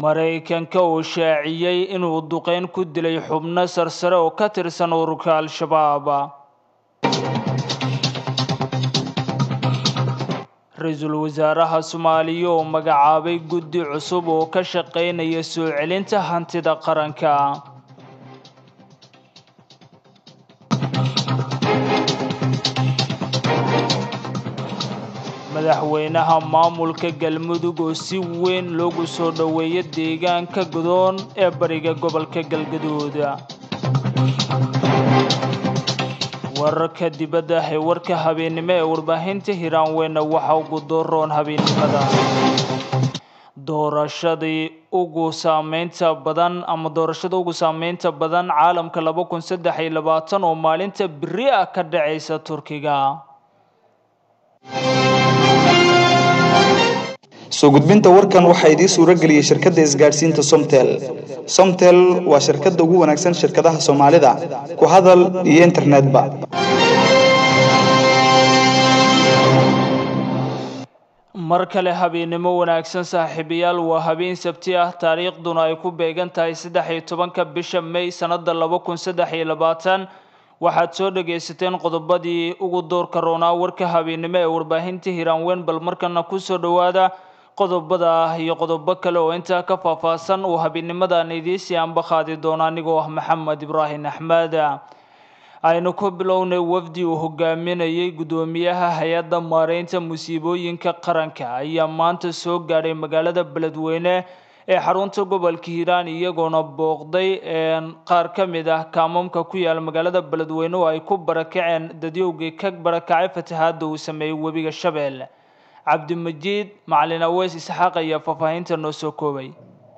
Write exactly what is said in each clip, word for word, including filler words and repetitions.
Mareykanka oo shaaciyay inuu duqeyn ku dilay xubno sarsare oo ka tirsan ururka Al-Shabaab. Ra'iisul Wasaaraha Soomaaliya oo magacaabay guddi cusub oo ka shaqeynaya soo celinta hantida qaranka. madaxweynaha maamulka Galmudug oo si weyn loogu soo dhaweeyay deegaanka Godoon ee bariga gobolka Galgaduud. wararka dibadda ee warka habeenimo ee warbaahinta Hiiraan waxa ugu dooron habeenimada doorashadii ugu saameynta badan ama doorashada ugu saameynta badan caalamka laba kun saddex iyo labaatan oo maalinta biri ah ka dhacaysa Turkiga. soo gudbinta warkan waxa idin suura galiyay shirkadda isgaarsiinta Somtel. Somtel waa shirkadda ugu wanaagsan shirkadaha Soomaalida ku hadal iyo internet ba. markale habeenimo wanaagsan saaxiibayaal waa habeen sabti ah taariikhduna ay ku beegan tahay saddex iyo tobanka bisha May sanada laba kun saddex iyo labaatan. waxaad soo dhageysateen qodobadii ugu doorka roonaa warka habeenimo ee warbaahinta Hiiraan bal markana ku soo dhawaada qodobada iyo qodobo kale oo inta ka faahfaahsan oo habeennimadan idiisi aan baqaadi doona anigoo ah Maxamed Ibrahim Ahmed. aynu ku bilownay wafdi uu hogaaminayay gudoomiyaha hay'adda maareynta musiibooyinka qaranka ayaa maanta soo gaaray magaalada Beledweyne ee xarunta gobolka Hiiraan iyagoona booqday qaar ka mid ah kaamamka ku yaal magaalada Beledweyne oo ay ku barakaceen dadyowgii ka barakacay fatahaadda uu sameeyay webiga Shabeelle. Cabdimajiid Macalin Aweys Isxaaq ayaa faahfaahinta noo soo koobay.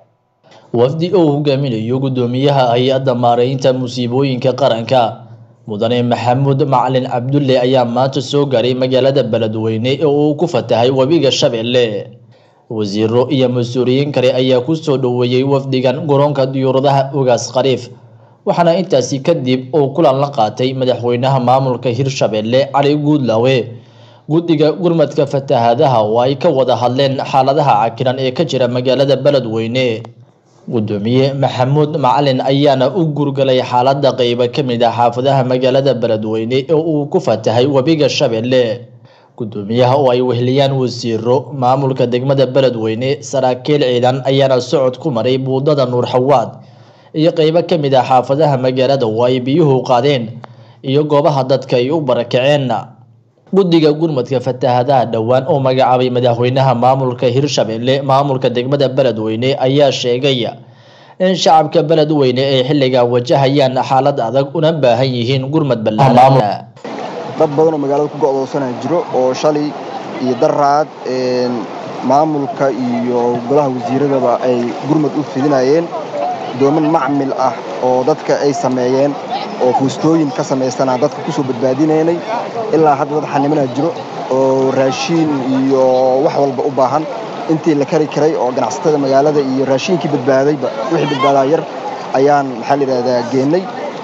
wafdi uu hogaaminayo gudoomiyaha hay'adda maareynta musiibooyinka qaranka mudane Maxamuud Macalin Cabdulle ayaa maanta soo gaaray magaalada Beledweyne ee uu ku fatahay webiga Shabeelle. wasiiro iyo mas'uuliyiin kale ayaa ku soo dhaweeyay wafdigan garoonka diyaaradaha Ugaas Khariif waxaana intaasi kadib uu kulan la qaatay madaxweynaha maamulka Hirshabeelle Cali Guudlaawe guddiga gurmadka fatahaadaha oo ay ka wada hadleen xaaladaha cakiran ee ka jira magaalada Beledweyne. gudoomiye Maxamuud Macalin ayaana u gurgalay xaaladda qayb ka mid ah xaafadaha magaalada Beledweyne ee uu ku fatahay webiga Shabeelle. gudoomiyaha oo ay wehliyaan wasiiro maamulka degmada Beledweyne saraakiil ciidan ayaana socod ku maray buudada Nuur Xawaad iyo qayb ka mid ah xaafadaha magaalada oo ay biyuhu qaadeen iyo goobaha dadka ay u barakaceen. guddiga gurmadka fatahaadaha dhawaan oo magacaabay madaxweynaha maamulka Hirshabeelle maamulka degmada Beledweyne ayaa sheegay in shacabka Beledweyne ay xilliga wajahayaan xaalad adag una baahan yihiin gurmad ballaaran. dad badan oo magaalada ku go'doonsan jiro oo shalay iyo daraad een maamulka iyo golaha wasiiradaba ay gurmad u fidinayeen dooman macmil ah oo dadka ay sameeyeen oo fuustooyin ka sameysana dadka ku soo badbaadinayay ilaa hadda dad xanimana jiro oo raashin iyo wax walba u baahan intii la kari karay oo ganacsatada magaalada iyo raashinkii badbaadayba wixii badbaadaa yar ayaan maxaa la yiraahdaa geenay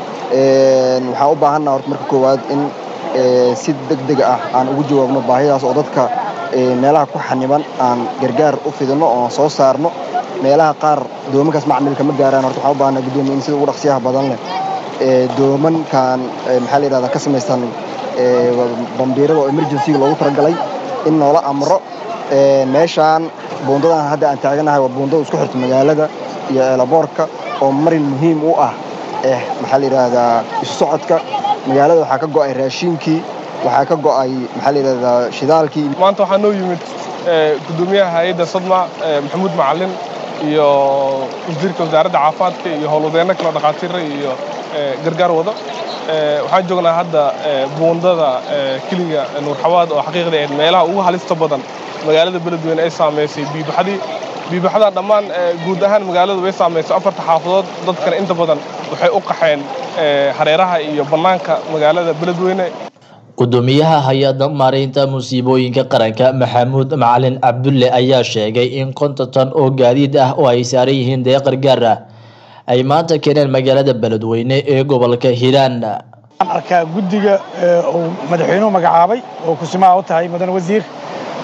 een waxa u baahanaa horta marka koowaad in si degdeg ah aan ugu jawaabno baahidaas oo dadka meelaha ku xaniban aan gargaar u fidino oo soo saarno meelaha qaar doomankaas macmilka ma gaaraan horta waxa u baahanaa gudoomiye in sida ugu dhaqsiyaha badan leh ee doomankan maxaa la yiraahdaa ka samaysan ee bambiirada oo emergency loogu talagalay in noola amro ee meeshaan buundadan hadda aan taaganahay waa buundada isku xirta magaalada iyo eelaboorka oo marin muhiim u ah ee maxaa la yiraahdaa isu socodka magaalada waxa ka go'ay raashinkii waxa ka go'ay maxaa la yiraahdaa shidaalkii. maanta waxaa noo yimid gudoomiyaha hay'adda Sadma Maxamuud Macalin iyo wasiirka wasaaradda caafimaadka iyo howlwadeenka kala dhaqaatiir iyo gargaar wada. waxaan joognaa hadda buundada kiliga Nuur Xawaad oo xaqiiqda ah meelaha ugu halista badan magaalada Beledweyne ay saameysay biibaxadii biibaxada dhammaan guud ahaan magaalada way saameysay afarta xaafadood dadkana inta badan waxay u qaxeen hareeraha iyo banaanka magaalada Beledweyne. gudoomiyaha hay'adda maareynta musiibooyinka qaranka Maxamuud Macalin Cabdulle ayaa sheegay in konton oo gaadiid ah oo ay saaran yihiin deeq gargaar ah ay maanta keeneen magaalada Beledweyne ee gobolka Hiiraan. arka guddiga oo madaxweynuhu magacaabay oo ku simaa u tahay mudan wasiir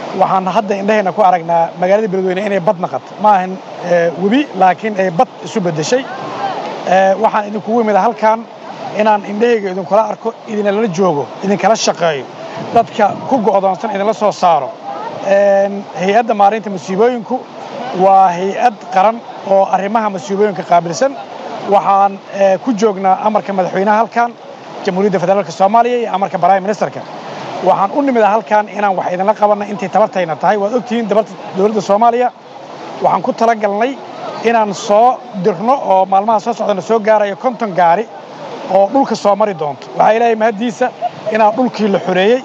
waxaan hadda indhahayna ku aragnaa magaalada beledweyne inay bad naqato ma ahan webi laakiin ay bad isu beddeshay waxaan idinkugu imid halkan inaan indhahayga idinkula arko idinala joogo idinkala shaqeeyo dadka ku go'doonsan idinla soo saaro hay-adda maareynta masiibooyinku waa hay-ad qaran oo arrimaha masiibooyinka qaabilsan waxaan ku joognaa amarka madaxweynaha halkan jamhuuriyadda federaalka soomaaliya iyo amarka prime ministerka waxaan u nimid halkan inaan wax idinla qabanna intay tabartayna tahay waad ogtihiin dowladda soomaaliya waxaan ku talagalnay inaan soo dirno oo maalmaha soo socdana soo gaarayo konton gaari oo dhulka soo mari doonto waxaa ilaahay mahadiisa inaan dhulkii la xoreeyey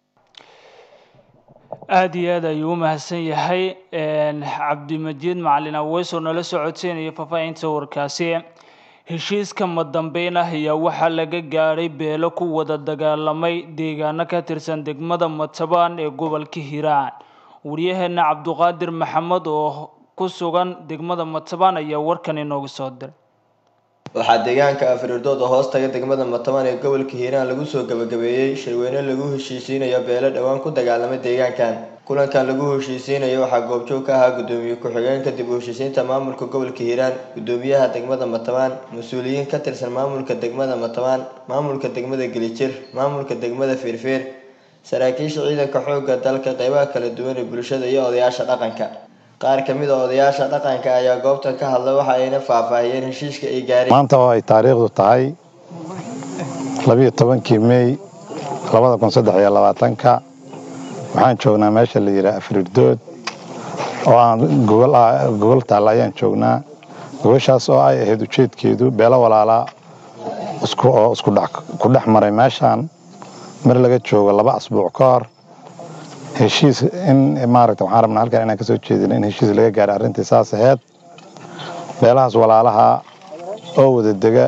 aad iyo aad ayuu u mahadsan yahay cabdimajiid macalin aweys oo nala soo codsiinaya faahfaahinta warkaasi heshiiska madambeyn ah ayaa waxaa laga gaaray beelo ku wada dagaalamay deegaano ka tirsan degmada Matabaan ee gobolka Hiiraan wariyaheena Cabduqaadir Maxamed oo ku sugan degmada Matabaan ayaa warkan inoogu soo diray waxaa deegaanka Afriirdood oo hoos taga degmada Matabaan ee gobolka Hiiraan lagu soo gabagabeeyay shirweyne lagu heshiisiinayo beelo dhawaan ku dagaalamay deegaankan kulankan lagu heshiisiinayo waxaa goobjoog ka ahaa gudoomiye ku-xigeenka dib u heshiisiinta maamulka gobolka Hiiraan gudoomiyaha degmada Matabaan mas'uuliyiin ka tirsan maamulka degmada Matabaan maamulka degmada Galijir maamulka degmada Fiirfiir saraakiisha ciidanka xoogga dalka qaybaha kala duwan ee bulshada iyo odayaasha dhaqanka qaar ka mid ah odayaasha dhaqanka ayaa goobta ka hadlay waxa ayna faahfaahiyeen heshiiska ay gaareen maanta oo ay taariikhdu tahay laba iyo tobankii May laba kun saddex iyo labaatan waxaan joognaa meesha la yiraahdo Afriirdood oo aan gobol gobol taalayaan joognaa goboshaas oo ay ahayd ujeedkeedu beelo walaala isku oo isku dhac ku dhex maray meeshan mar laga joogo laba asbuuc ka hor heshiis in maaragtay waxaan rabnaa halkan inaan ka soo jeedino in heshiis laga gaaro arrintii saas ahayd beelahaas walaalaha oo wada dega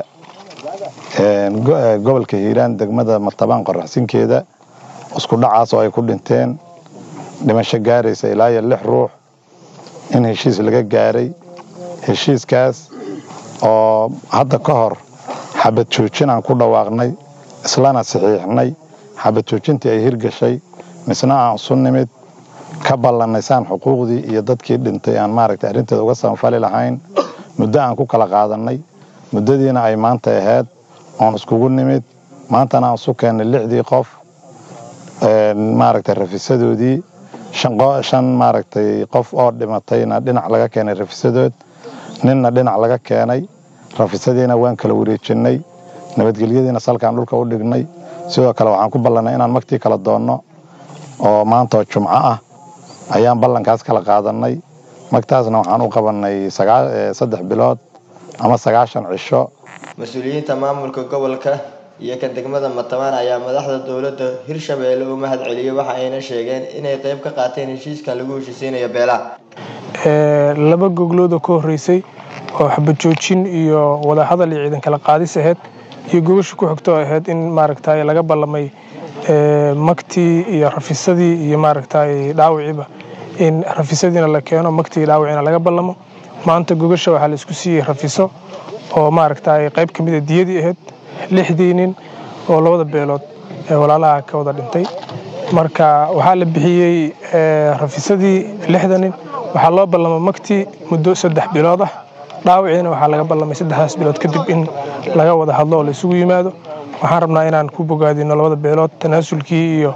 gobolka Hiiraan degmada Matabaan qorraxsinkeeda isku dhacaas oo ay ku dhinteen dhimasho gaaraysa ilaa iyo lix ruux in heshiis laga gaaray heshiiskaas oo hadda ka hor xabad joojin aan ku dhawaaqnay islaana saxiixnay xabad joojintii ay hirgashay misna aan sunnimid ka ballanaysan xuquuqdii iyo dadkii dhintay aan maaragtay arrinteeda uga sanfali lahayn muddo aan ku kala qaadanay muddadiina ay maanta ahayd oon iskugu nimid maantana aan isu keennay lixdii qof maaragtay rafisadoodii shan shan maaragtay qof oo dhimatayna dhinac laga keenay rafisadood ninna dhinac laga keenay rafisadiina waan kala wareejinay nabadgelyadiina salkaan dhulka u dhignay sidoo kale waxaan ku ballanay inaan magtii kala doonno oo maanta oo jumco ah ayaan ballankaas kala qaadanay magtaasna waxaan u qabanay saddex bilood ama sagaashan cisho mas'uuliyiinta maamulka gobolka iyo ka degmada Matabaan ayaa madaxda dawladda Hirshabeelle u mahad celiyay waxa ayna sheegeen inay qayb ka qaateen heshiiskan lagu heshiisiinayo beelaha ee laba goglood oo ka horeysay oo xabad joojin iyo wada hadal iyo ciidan kala qaadis ahayd iyo gobasho ku xigto ahayd in maaragtay laga ballamay ee magtii iyo rafisadii iyo maaragtay dhaawiciba in rafisadiina la keeno magtii dhaawicina laga ballamo maanta gogasho waxa la isku siiyay rafiso oo maaragtay qayb kamid ah diyadii ahayd lixdii nin oo labada beelood ee walaalaha ka wada dhintay marka waxa la bixiyay rafisadii lixdan nin waxa loo ballamay magtii muddo saddex bilood ah dhaawiciina waxa laga ballamay saddexdaas bilood kadib in laga wada hadlo oo la isugu yimaado waxaan rabnaa inaan ku bogaadino labada beelood tanaasulkii iyo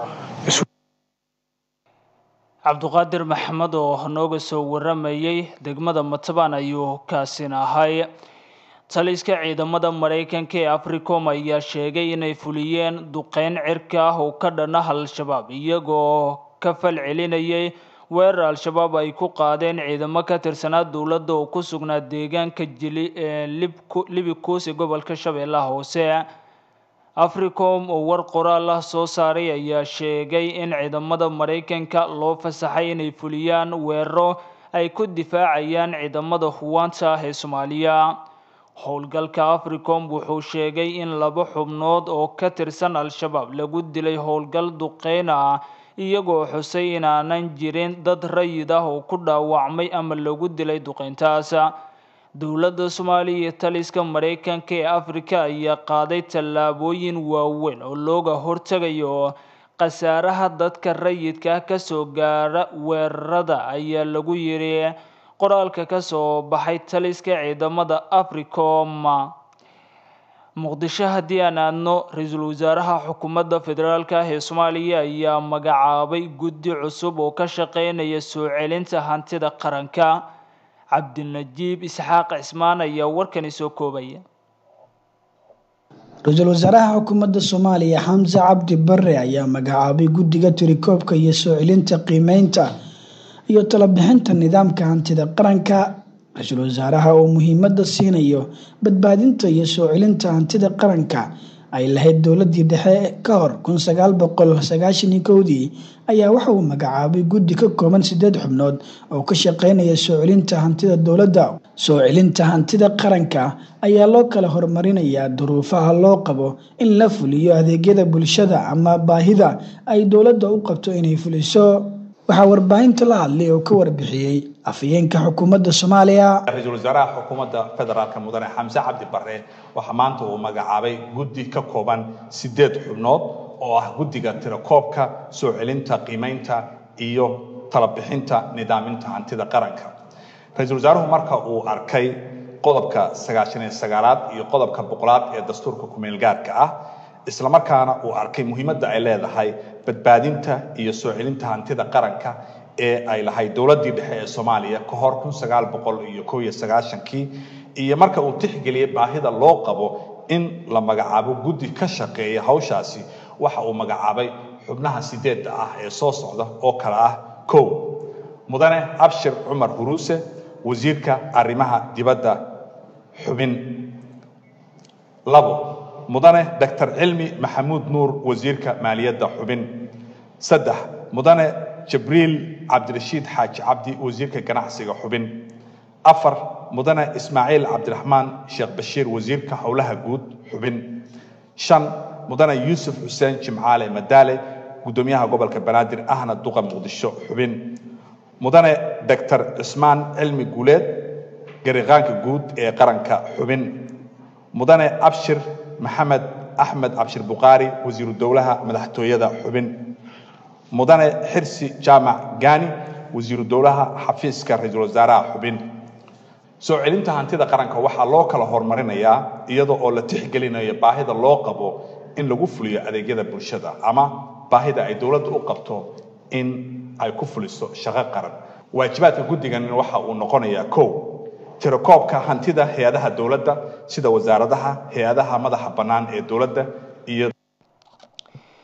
Cabduqaadir Maxamed oo nooga soo waramayay degmada Matabaan ayuu kaasina ahay taliska ciidamada Mareykanka ee Africom ayaa sheegay inay fuliyeen duqeyn cirka ah oo ka dhan ah al-shabaab iyagoo ka falcelinayay weerar al-shabaab ay ku qaadeen ciidamo ka tirsanaa dawladda oo ku sugnaa deegaanka Libikuus ee gobolka Shabeellaha Hoose Africom oo war qoraal ah soo saaray ayaa sheegay in ciidamada Mareykanka loo fasaxay inay fuliyaan weeraro ay ku difaacayaan ciidamada Huwanta ee Soomaaliya howlgalka Africom wuxuu sheegay in laba xubnood oo ka tirsan al-shabaab lagu dilay howlgal duqeyn ah iyagoo xusay inaanan jirin dad rayid ah oo ku dhaawacmay ama lagu dilay duqeyntaas dawladda Soomaaliya iyo taliska Mareykanka ee Afrika ayaa qaaday tallaabooyin waaweyn oo looga hortagayo khasaaraha dadka rayidka ka soo gaara weerarada ayaa lagu yiri qoraalka ka soo baxay taliska ciidamada Africom. muqdisho haddii aan aadno ra-iisul wasaaraha xukuumadda federaalka ee Soomaaliya ayaa magacaabay guddi cusub oo ka shaqeynaya soo celinta hantida qaranka. Cabdinajiib Isxaaq Cismaan ayaa warkani soo koobaya. ra-iisul wasaaraha xukuumadda Soomaaliya Xamse Cabdi Barre ayaa magacaabay guddiga tirikoobka iyo soo celinta qiimeynta iyo talo bixinta nidaamka hantida qaranka. ra-iisul wasaaraha oo muhiimadda siinayo badbaadinta iyo soo celinta hantida qaranka ay lahayd dowladii dhexe ka hor kun sagaal boqol sagaashan iyo kow ayaa waxa uu magacaabay guddi ka kooban sideed xubnood oo ka shaqeynaya soo celinta hantida dowladda. soo celinta hantida qaranka ayaa loo kala horumarinayaa duruufaha loo qabo in la fuliyo adeegyada bulshada ama baahida ay dowladda u qabto inay fuliso. waxaa warbaahinta la hadlay oo ka warbixiyay afhayeenka xukuumadda Soomaaliya. ra-iisul wasaaraha xukuumadda federaalka mudane Xamse Cabdi Barre waxa maanta uu magacaabay guddi ka kooban sideed xubnood oo ah guddiga tirakoobka, soo celinta qiimeynta iyo talo bixinta nidaaminta hantida qaranka. ra-iisul wasaaruhu marka uu arkay qodobka sagaashan iyo sagaalaad iyo qodobka boqolaad ee dastuurka ku-meel gaarka ah, isla markaana uu arkay muhiimadda ay leedahay badbaadinta iyo soo celinta hantida qaranka ee ay lahayd dowladii dhexe ee Soomaaliya ka hor kun sagaal boqol iyo kow iyo sagaashan iyo marka uu tixgeliyay baahida loo qabo in la magacaabo guddi ka shaqeeya hawshaasi, waxa uu magacaabay xubnaha sideedda ah ee soo socda oo kala ah: kow mudane Abshir Cumar Huruuse, wasiirka arrimaha dibadda, xubin; labo mudane Doctor Cilmi Maxamuud Nuur, wasiirka maaliyadda, xubin; saddex mudane Jibriil Cabdirashiid Xaaji Cabdi, wasiirka ganacsiga, xubin; afar mudane Ismaaciil Cabdiraxmaan Sheekh Bashiir, wasiirka howlaha guud, xubin; shan mudane Yuusuf Xuseen Jimcaale Madaale, gudoomiyaha gobolka Banaadir ahna duqa Muqdisho, xubin; mudane Doctor Cismaan Cilmi Guuleed, gariiqaanka guud ee qaranka, xubin; mudane Abshir Maxamed Axmed Abshir Buqaari, wasiiru dowlaha madaxtooyada, xubin; mudane Xirsi Jaamac Gaani, wasiiru dowlaha xafiiska ra-iisul wasaaraha, xubin. soo celinta hantida qaranka waxaa loo kala horumarinayaa iyadoo oo la tixgelinayo baahida loo qabo in lagu fuliyo adeegyada bulshada ama baahida ay dowladdu u qabto in ay ku fuliso shaqo qaran. waajibaadka guddigan waxa uu noqonayaa: kow tirakoobka hantida hay-adaha dowladda sida wasaaradaha, hay-adaha madaxa bannaan ee dowladda iyo